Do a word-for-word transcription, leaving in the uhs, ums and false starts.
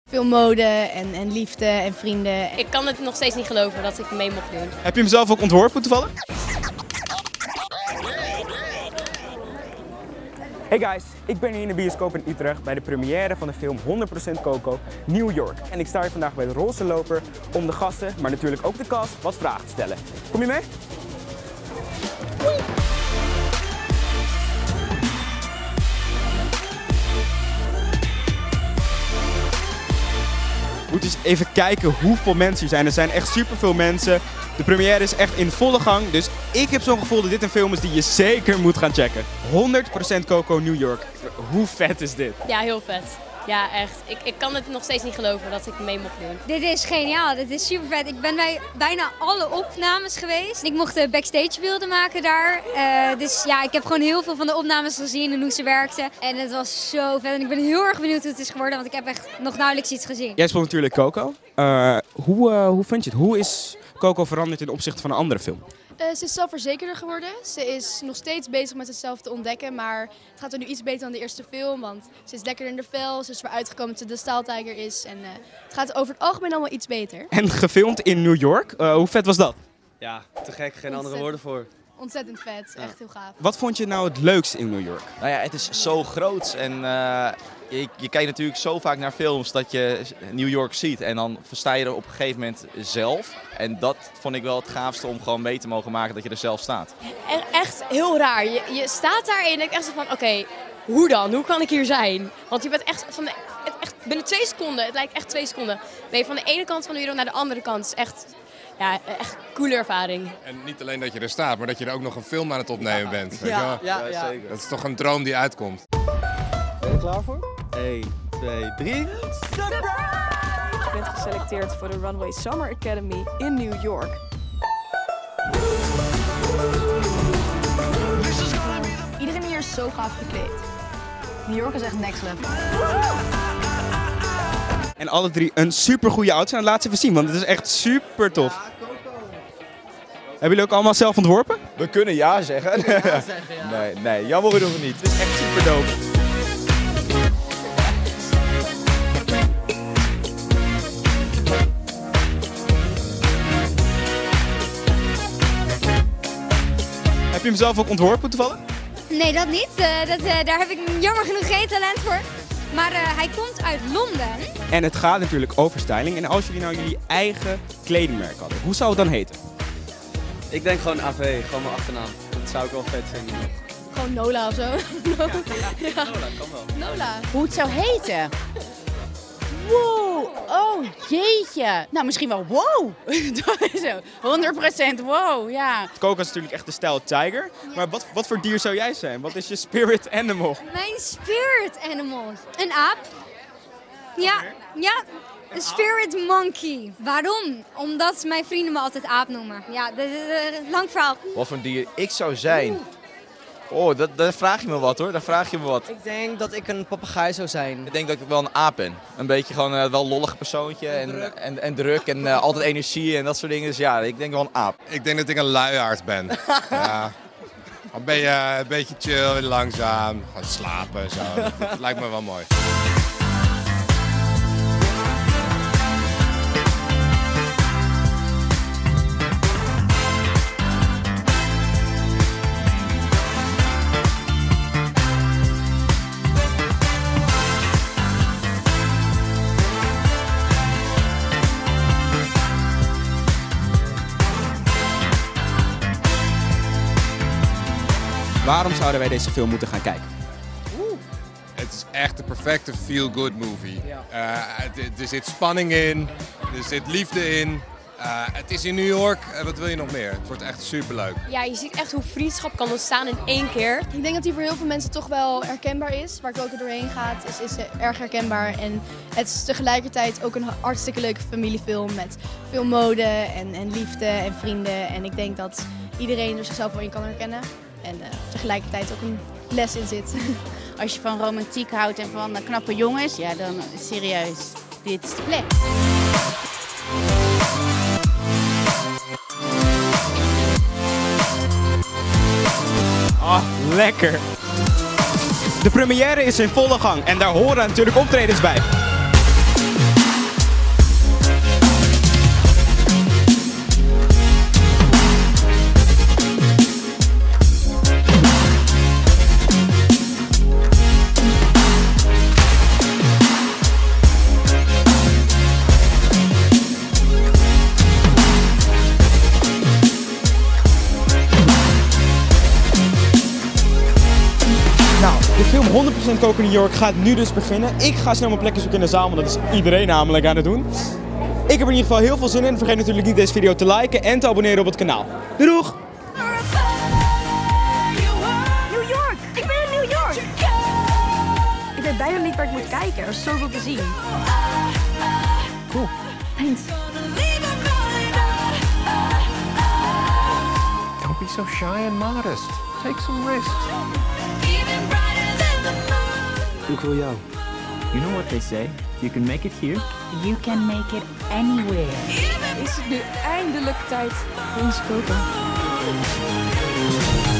Veel mode en, en liefde en vrienden. Ik kan het nog steeds niet geloven dat ik mee mocht doen. Heb je hem zelf ook ontworpen toevallig? Hey guys, ik ben hier in de bioscoop in Utrecht bij de première van de film honderd procent Coco New York. En ik sta hier vandaag bij de Roze Loper om de gasten, maar natuurlijk ook de cast, wat vragen te stellen. Kom je mee? We moeten eens even kijken hoeveel mensen hier zijn. Er zijn echt superveel mensen. De première is echt in volle gang. Dus ik heb zo'n gevoel dat dit een film is die je zeker moet gaan checken. honderd procent Coco New York. Hoe vet is dit? Ja, heel vet. Ja, echt. Ik, ik kan het nog steeds niet geloven dat ik mee mocht doen. Dit is geniaal, dit is super vet. Ik ben bij bijna alle opnames geweest. Ik mocht de backstage beelden maken daar. Uh, dus ja, ik heb gewoon heel veel van de opnames gezien en hoe ze werkten. En het was zo vet. En ik ben heel erg benieuwd hoe het is geworden, want ik heb echt nog nauwelijks iets gezien. Jij speelt natuurlijk Coco. Uh, hoe, uh, hoe vind je het? Hoe is Coco veranderd ten opzichte van een andere film? Uh, ze is zelfverzekerder geworden. Ze is nog steeds bezig met zichzelf te ontdekken, maar het gaat er nu iets beter dan de eerste film. Want ze is lekker in de vel, ze is weer uitgekomen dat ze de Style Tiger is. En uh, het gaat over het algemeen allemaal iets beter. En gefilmd in New York. Uh, hoe vet was dat? Ja, te gek. Geen andere woorden voor. Ontzettend vet, echt heel gaaf. Wat vond je nou het leukste in New York? Nou ja, het is zo groot en uh, je, je kijkt natuurlijk zo vaak naar films dat je New York ziet en dan versta je er op een gegeven moment zelf. En dat vond ik wel het gaafste om gewoon mee te mogen maken dat je er zelf staat. Echt heel raar. Je, je staat daar en je denkt echt zo van, oké, okay, hoe dan? Hoe kan ik hier zijn? Want je bent echt van de, echt, binnen twee seconden, het lijkt echt twee seconden, ben je van de ene kant van de wereld naar de andere kant. Het is echt... Ja, echt een coole ervaring. En niet alleen dat je er staat, maar dat je er ook nog een film aan het opnemen ja. bent. Weet ja, je wel? Ja, ja, zeker. Dat is toch een droom die uitkomt. Ben je er klaar voor? één, twee, drie. Surprise! Je bent geselecteerd voor de Runway Summer Academy in New York. Iedereen hier is zo gaaf gekleed. New York is echt next level. En alle drie een super goede outfit. En laat ze even zien, want het is echt super tof. Ja, hebben jullie ook allemaal zelf ontworpen? We kunnen ja zeggen. Ja zeggen ja. Nee, nee, jammer genoeg niet. Het is echt super dope. Heb je hem zelf ook ontworpen toevallig? Nee, dat niet. Uh, dat, uh, daar heb ik jammer genoeg geen talent voor. Maar uh, hij komt uit Londen. En het gaat natuurlijk over styling. En als jullie nou jullie eigen kledingmerk hadden, hoe zou het dan heten? Ik denk gewoon A V, gewoon mijn achternaam. Dat zou ik wel vet vinden. Gewoon Nola of zo. Ja, ja, ja. Nola kan wel. Nola. Hoe het zou heten? Wow, oh jeetje. Nou, misschien wel wow. Zo, honderd procent wow, ja. Coco is natuurlijk echt de Style Tiger. Maar wat, wat voor dier zou jij zijn? Wat is je spirit animal? Mijn spirit animal? Een aap. Ja, ja. Een spirit monkey. Waarom? Omdat mijn vrienden me altijd aap noemen. Ja, dat is een lang verhaal. Wat voor dier ik zou zijn? Oh, dat, daar vraag je me wat hoor, daar vraag je me wat. Ik denk dat ik een papegaai zou zijn. Ik denk dat ik wel een aap ben. Een beetje gewoon uh, wel lollig persoontje en, en druk en, en, druk en uh, altijd energie en dat soort dingen. Dus ja, ik denk wel een aap. Ik denk dat ik een luiaard ben. Ja. Dan ben je een beetje chill, langzaam, gaan slapen zo. Dat lijkt me wel mooi. Waarom zouden wij deze film moeten gaan kijken? Oeh. Het is echt de perfecte feel-good movie. Ja. Uh, er zit spanning in, er zit liefde in. Uh, het is in New York, uh, wat wil je nog meer? Het wordt echt superleuk. Ja, je ziet echt hoe vriendschap kan ontstaan in één keer. Ik denk dat die voor heel veel mensen toch wel herkenbaar is. Waar Coco doorheen gaat, is, is erg herkenbaar. En het is tegelijkertijd ook een hartstikke leuke familiefilm met veel mode en, en liefde en vrienden. En ik denk dat iedereen er zichzelf wel in kan herkennen. En uh, tegelijkertijd ook een les in zit. Als je van romantiek houdt en van uh, knappe jongens, ja dan serieus, dit is de plek. Ah, lekker. De première is in volle gang en daar horen natuurlijk optredens bij. Coco New York gaat nu dus beginnen. Ik ga snel mijn plekje zoeken in de zaal, want dat is iedereen namelijk aan het doen. Ik heb er in ieder geval heel veel zin in. Vergeet natuurlijk niet deze video te liken en te abonneren op het kanaal. Doei doeg! New York! Ik ben in New York! Ik weet bijna niet waar ik moet kijken. Er is zoveel te zien. Cool. Thanks. Don't be so shy and modest. Take some risks. Ik wil jou. You know what they say? If you can make it here, you can make it anywhere. Is het nu eindelijk tijd voor ons Coco?